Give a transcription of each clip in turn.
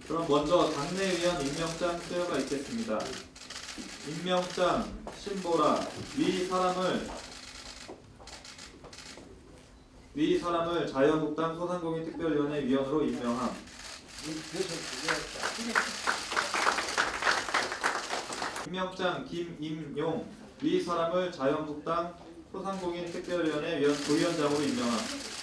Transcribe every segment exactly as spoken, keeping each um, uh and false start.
그럼 먼저 당내위원 임명장 수여가 있겠습니다. 임명장 신보라 위 사람을 위 사람을 자유한국당 소상공인특별위원회 위원으로 임명함. 임명장 김임용 위 사람을 자유한국당 소상공인특별위원회 위원 부위원장으로 임명함.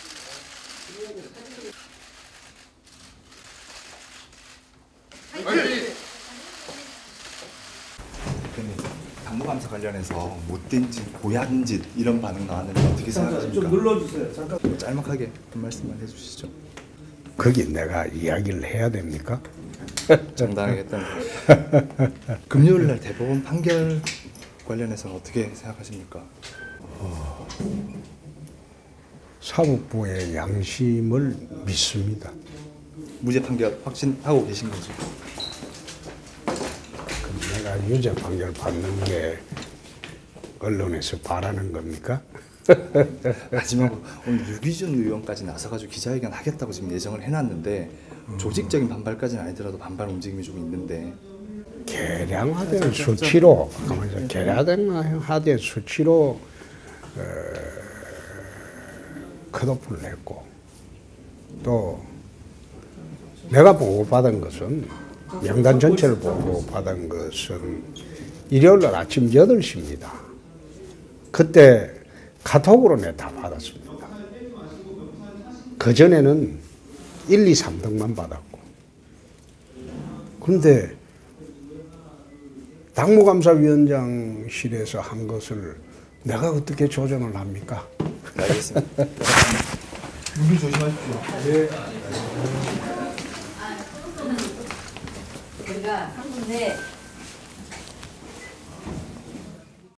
대표님, 당무감사 관련해서 못된 짓, 고약한 짓 이런 반응 나왔는데 어떻게 생각하십니까? 좀 눌러주세요. 잠깐. 짤막하게 한 말씀만 해주시죠. 거기 내가 이야기를 해야 됩니까? 정당하게 했다는 금요일 날 대법원 판결 관련해서는 어떻게 생각하십니까? 어, 사법부의 양심을 믿습니다. 무죄 판결 확신하고 계신 거죠? 그럼 내가 유죄 판결 받는 게 언론에서 바라는 겁니까? 마지막으로 오늘 유기준 의원까지 나서가지고 기자회견 하겠다고 지금 예정을 해놨는데 조직적인 반발까지는 아니더라도 반발 움직임이 좀 있는데 계량화된 수치로 가만히 계량화된 수치로 어, 컷오프를 했고 또 내가 보고받은 것은 명단 전체를 보고받은 것은 일요일날 아침 여덟 시입니다. 그때 카톡으로 내가 다 받았습니다. 그전에는 일, 이, 삼 등만 받았고 그런데 당무감사위원장실에서 한 것을 내가 어떻게 조정을 합니까? 알겠습니다. 무기 조심하십시오. 네. 우리가 한 군데